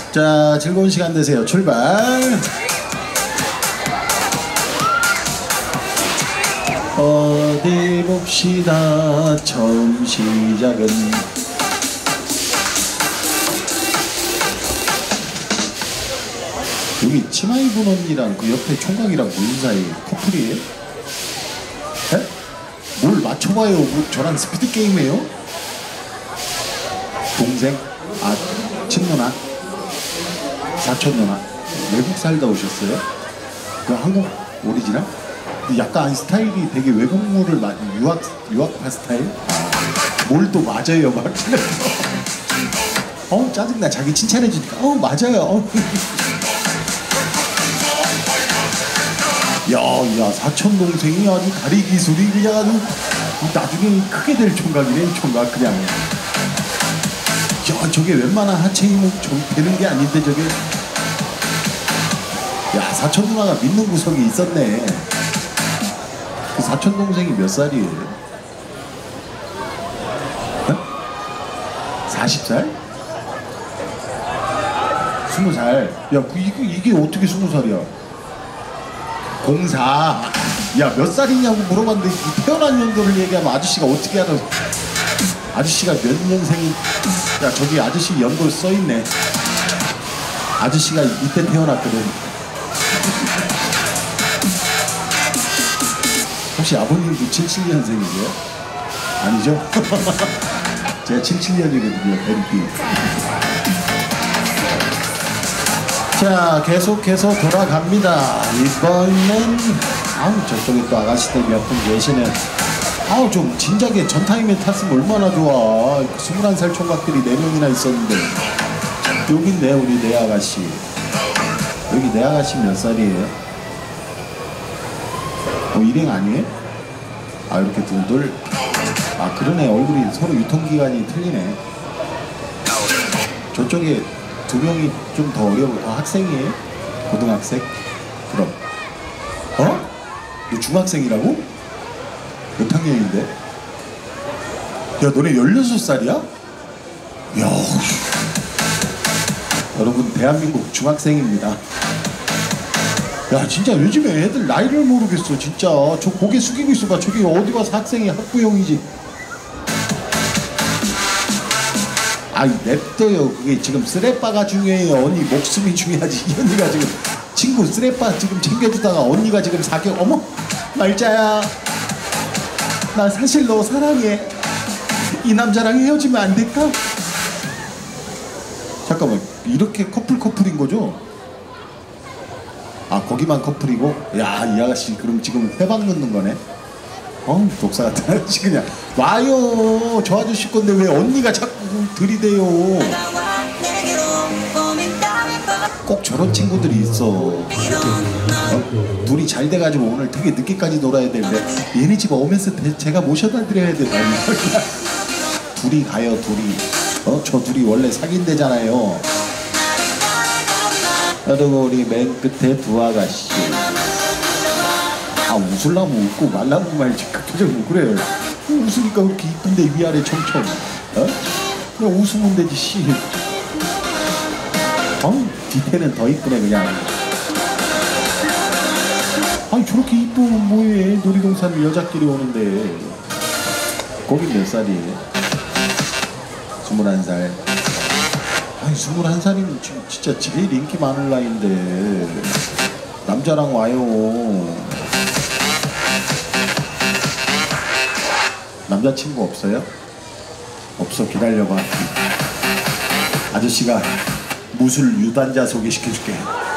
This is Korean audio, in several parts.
자, 즐거운 시간 되세요. 출발. 어디 봅시다. 처음 시작은 여기 치마 입은 언니랑 그 옆에 총각이랑 무슨 사이? 커플이에요? 에? 뭘 맞춰봐요. 뭐 저랑 스피드 게임해요? 동생? 아, 친누나? 사촌 누나? 외국 살다 오셨어요? 그 한국 오리지널? 약간 스타일이 되게 외국물을 유학파 스타일? 뭘 또 맞아요 막. 짜증나. 자기 칭찬해주니까 맞아요. 야 사촌 동생이 아주 다리 기술이 그냥 아주 나중에 크게 될 총각이네. 총각 그냥. 야 저게 웬만한 하체 힘은 좀 되는 게 아닌데 저게. 야 사촌 누나가 믿는 구석이 있었네. 그 사촌 동생이 몇 살이에요? 40살? 20살? 야 이게 어떻게 20살이야? 04. 야 몇 살이냐고 물어봤는데 태어난 연도를 얘기하면 아저씨가 어떻게 알아? 아저씨가 몇 년생이? 야 저기 아저씨 연도 써있네. 아저씨가 이때 태어났거든. 혹시 아버님도 77년생이세요? 아니죠? 제가 77년이거든요. 베리피. 자 계속해서 돌아갑니다. 이번엔 저쪽에 또 아가씨들 몇 분 계시네. 좀 진작에 전타임에 탔으면 얼마나 좋아. 21살 총각들이 4명이나 있었는데. 여기 있네 우리 내 아가씨. 여기 내 아가씨 몇 살이에요? 일행 아니에요? 이렇게 둘. 그러네. 얼굴이 서로 유통기간이 틀리네. 저쪽에 2명이 좀 더 어려워. 학생이에요? 고등학생? 그럼 너 중학생이라고? 몇 학년인데? 야 너네 16살이야? 야 여러분 대한민국 중학생입니다. 야 진짜 요즘에 애들 나이를 모르겠어. 진짜 저 고개 숙이고 있어봐. 저기 어디 가서 학생이 학부형이지. 냅둬요. 그게 지금 쓰레빠가 중요해요. 언니 목숨이 중요하지. 이 언니가 지금 친구 쓰레빠 지금 챙겨주다가 언니가 지금 사격. 어머 말자야 나 사실 너 사랑해. 이 남자랑 헤어지면 안 될까? 잠깐만 이렇게 커플인 거죠? 거기만 커플이고? 야, 이 아가씨 그럼 지금 회방 넣는 거네? 독사 같은 아저씨 그냥 와요. 저 아저씨 건데 왜 언니가 자꾸 들이대요. 꼭 저런 친구들이 있어. 둘이 잘 돼가지고 오늘 되게 늦게까지 놀아야 되는데 얘네 집 오면서 제가 모셔다 드려야 된다. 둘이 가요 둘이. 저 둘이 원래 사귄대잖아요. 그리고 우리 맨 끝에 두 아가씨. 웃으려면 웃고 말라면 말지. 그 표정 그래. 웃으니까 그렇게 이쁜데 위아래 청청. 그냥 웃으면 되지 씨. 뒤태는 더 이쁘네 그냥. 저렇게 이쁘면 뭐해. 놀이동산 여자끼리 오는데. 거기 몇 살이에요? 21살. 21살이면 지금 진짜 제일 인기 많을 나이인데 남자랑 와요. 남자친구 없어요? 없어. 기다려봐. 아저씨가 무술 유단자 소개시켜줄게.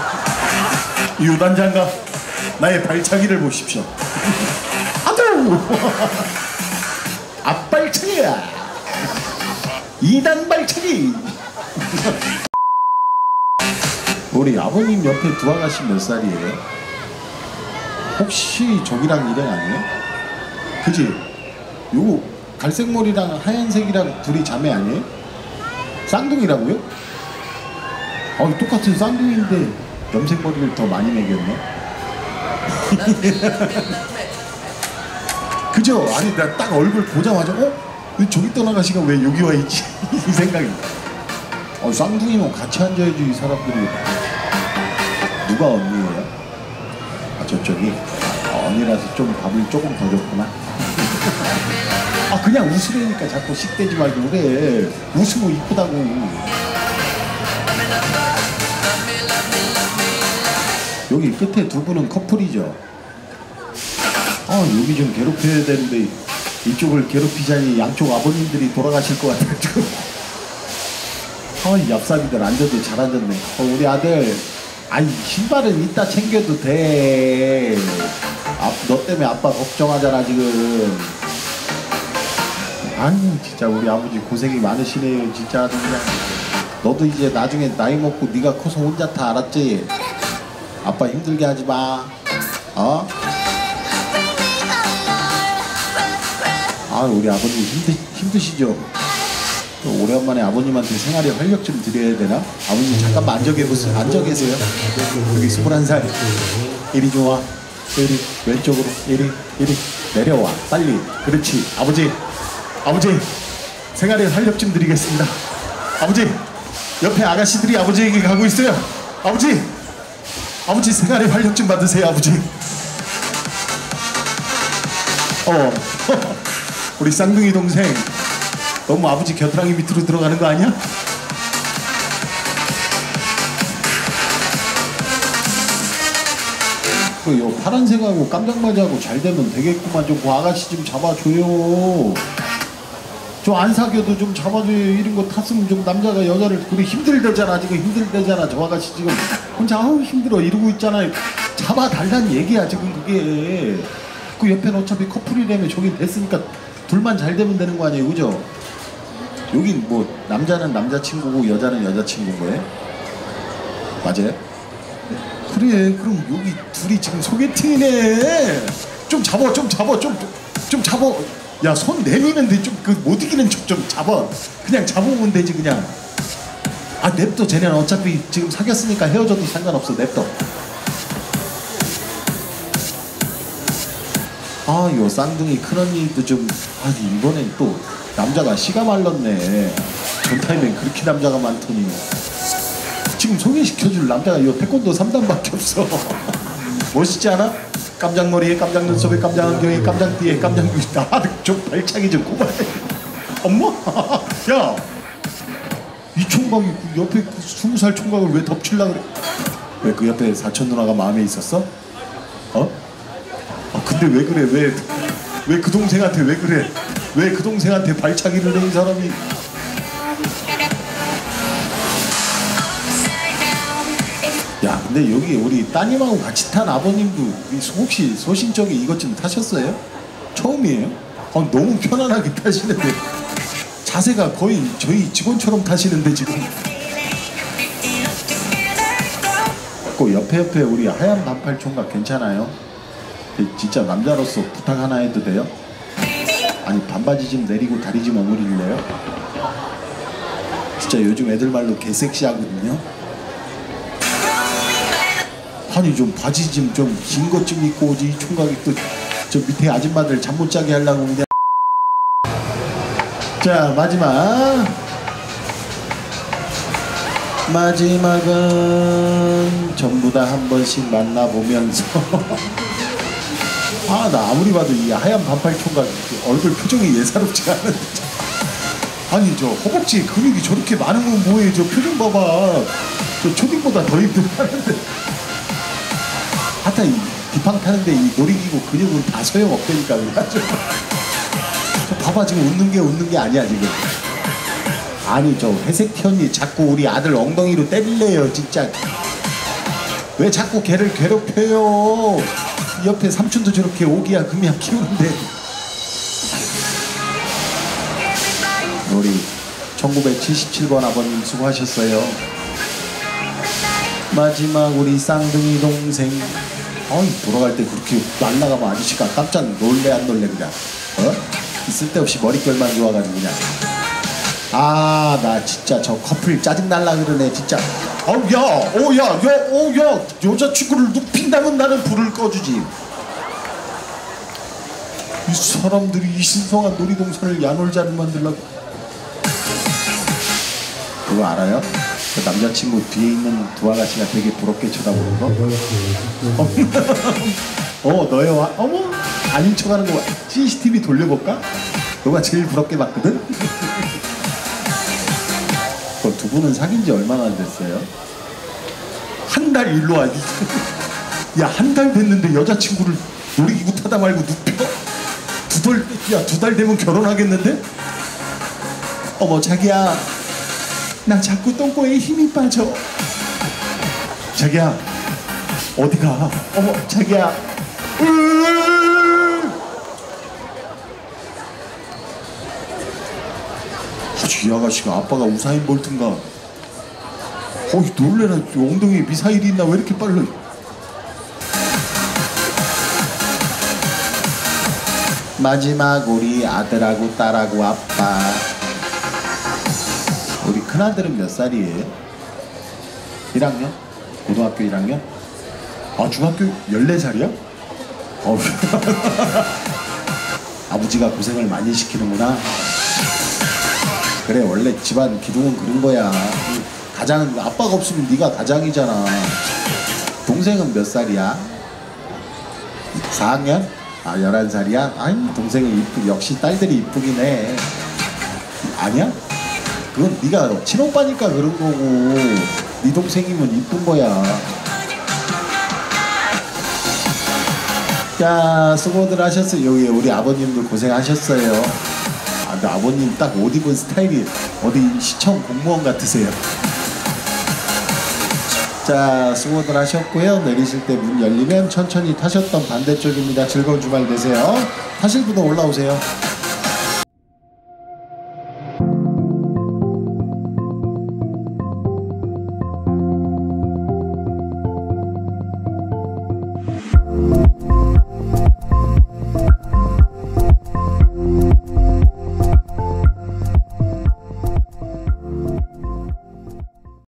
유단자인가? 나의 발차기를 보십시오. 아두 앞발차기야. 2단 발차기. 우리 아버님 옆에 두 아가씨 몇 살이에요? 혹시 저기랑 일행 아니에요? 그지? 요거 갈색머리랑 하얀색이랑 둘이 자매 아니에요? 쌍둥이라고요? 똑같은 쌍둥이인데 염색머리를 더 많이 매겼네. 그죠? 아니 나 딱 얼굴 보자마자 왜 저기 떠나가시가 왜 여기 와 있지? 이 생각이. 쌍둥이면 같이 앉아야지. 이 사람들이. 누가 언니예요? 아, 저쪽이. 언니라서 좀 밥을 조금 더 줬구나. 아, 그냥 웃으려니까 자꾸 씩대지 말고 그래. 웃으면 이쁘다고. 여기 끝에 두 분은 커플이죠. 여기 좀 괴롭혀야 되는데 이쪽을 괴롭히자니 양쪽 아버님들이 돌아가실 것 같아가지고. 이 얍삽이들 앉아도 잘 앉았네. 우리 아들, 아니 신발은 이따 챙겨도 돼. 너 때문에 아빠 걱정하잖아 지금. 아니 진짜 우리 아버지 고생이 많으시네요. 진짜 그냥. 너도 이제 나중에 나이 먹고 네가 커서 혼자 다 알았지? 아빠 힘들게 하지 마. 우리 아버님 힘드시죠? 오랜만에 아버님한테 생활에 활력 좀 드려야 되나? 아버님 잠깐만 앉아 계세요. 여기 21살. 이리 좋아. 이리 왼쪽으로. 이리 내려와. 빨리. 그렇지. 아버지 생활에 활력 좀 드리겠습니다. 아버지 옆에 아가씨들이 아버지에게 가고 있어요. 아버지 생활에 활력 좀 받으세요. 아버지. 우리 쌍둥이 동생 너무 아버지 겨드랑이 밑으로 들어가는 거 아니야? 요 파란색하고 깜짝맞이하고 잘 되면 되겠구만. 좀 그 아가씨 좀 잡아줘요. 좀 안 사귀어도 좀 잡아줘요. 이런 거 탔으면 좀 남자가 여자를. 그래 힘들대잖아 지금. 힘들대잖아 저 아가씨 지금 혼자. 힘들어 이러고 있잖아요. 잡아달라는 얘기야 지금 그게. 그 옆에는 어차피 커플이라며 저기 됐으니까 둘만 잘 되면 되는 거 아니에요, 그죠? 여긴 뭐 남자는 남자친구고 여자는 여자친구인 거예요? 맞아요? 그래 그럼 여기 둘이 지금 소개팅이네. 좀 잡아. 야 손 내미는데 좀 그 못 이기는 척 좀 잡아. 그냥 잡으면 되지 그냥. 냅둬. 쟤네는 어차피 지금 사귀었으니까 헤어져도 상관없어. 냅둬. 요 쌍둥이 큰언니도 좀. 이번엔 또 남자가 씨가 말랐네. 전 타임엔 그렇게 남자가 많더니. 지금 소개시켜줄 남자가 요 태권도 3단밖에 없어. 멋있지 않아? 깜장머리에 깜장 눈썹에 깜장 안경에 깜장띠에 깜장 귀. 좀 발차기 좀 고발해. 엄마? 야! 이 총각이 그 옆에 그 20살 총각을 왜 덮치려고 그래? 왜 그 옆에 사촌 누나가 마음에 있었어? 근데 왜 그래? 왜 그 동생한테 왜 그래? 왜 그 동생한테 발차기를 해 이 사람이? 야 근데 여기 우리 따님하고 같이 탄 아버님도 혹시 소신적이 이것 좀 타셨어요? 처음이에요? 너무 편안하게 타시는데 자세가 거의 저희 직원처럼 타시는데 지금. 그 옆에 우리 하얀 반팔 총각 괜찮아요? 진짜 남자로서 부탁 하나 해도 돼요? 아니 반바지 좀 내리고 다리 좀 어무릴래요? 진짜 요즘 애들 말로 개섹시하거든요? 아니 좀 바지 좀 긴 것 좀 입고 오지. 이 총각이 또 저 밑에 아줌마들 잠 못 자게 하려고 그냥. 자 마지막은 전부 다 한 번씩 만나보면서. 나 아무리 봐도 이 하얀 반팔 총각 얼굴 표정이 예사롭지가 않은데. 아니 저 허벅지에 근육이 저렇게 많은 건 뭐예요? 저 표정 봐봐. 저 초딩보다 더 힘들어하는데. 하여튼 이 비팡 타는데 이 놀이기구 근육은 다 소용없다니까. 그래가지고 저 봐봐 지금 웃는 게 아니야 지금. 아니 저 회색 티언니 자꾸 우리 아들 엉덩이로 때릴래요 진짜. 왜 자꾸 걔를 괴롭혀요? 옆에 삼촌도 저렇게 오기야 금이야 키우는데. 우리 1977번 아버님 수고하셨어요. 마지막 우리 쌍둥이 동생. 돌아갈 때 그렇게 날라가면 아저씨가 깜짝 놀래 안 놀래 그냥. 쓸데없이 머릿결만 좋아가지고 그냥. 나 진짜 저 커플 짜증날라 그러네 진짜. 야 여자친구를 눕힌다면 나는 불을 꺼주지. 이 사람들이 이 신성한 놀이동산을 야놀자를 만들려고. 그거 알아요? 그 남자친구 뒤에 있는 두 아가씨가 되게 부럽게 쳐다보는 거? 너요? 어머? 아닌 척하는 거 CCTV 돌려볼까? 너가 제일 부럽게 봤거든? 두 분은 사귄 지 얼마나 됐어요? 한 달. 일로 와. 야, 한 달 됐는데 여자친구를 놀이기구 타다 말고 눕혀? 두 달 되면 결혼하겠는데? 어머, 자기야, 나 자꾸 똥꼬에 힘이 빠져. 자기야, 어디가? 어머, 자기야. 이 아가씨가 아빠가 우사인 볼트인가? 놀래라. 엉덩이에 미사일이 있나? 왜 이렇게 빨라? 마지막 우리 아들하고 딸하고 아빠. 우리 큰아들은 몇 살이에요? 1학년? 고등학교 1학년? 아, 중학교 14살이야? 아버지가 고생을 많이 시키는구나. 그래, 원래 집안 기둥은 그런 거야. 가장, 아빠가 없으면 네가 가장이잖아. 동생은 몇 살이야? 4학년? 아, 11살이야? 아이, 동생이 역시 딸들이 이쁘긴 해. 아니야? 그건 네가 친오빠니까 그런 거고, 네 동생이면 이쁜 거야. 자, 수고들 하셨어요. 여기 우리 아버님도 고생하셨어요. 근데 아버님 딱 옷 입은 스타일이 어디 시청 공무원 같으세요. 자, 수고들 하셨고요. 내리실 때 문 열리면 천천히 타셨던 반대쪽입니다. 즐거운 주말 되세요. 타실 분은 올라오세요.